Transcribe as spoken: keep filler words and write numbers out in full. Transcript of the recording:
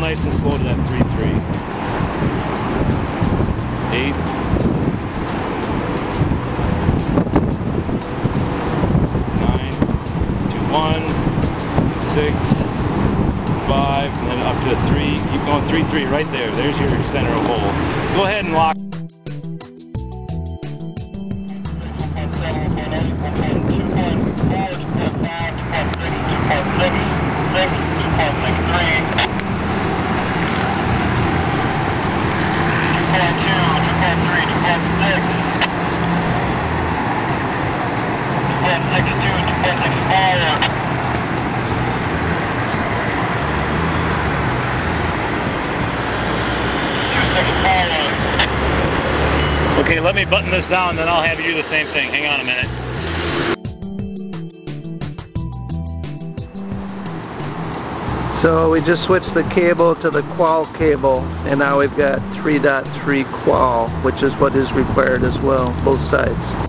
nice and slow to that three three. Eight. Nine. Two one. Six. Five. And then up to a three. Keep going three three right there. There's your center of hole. Go ahead and lock. Okay, let me button this down, then I'll have you do the same thing. Hang on a minute. So we just switched the cable to the qual cable, and now we've got three point three qual, which is what is required as well, both sides.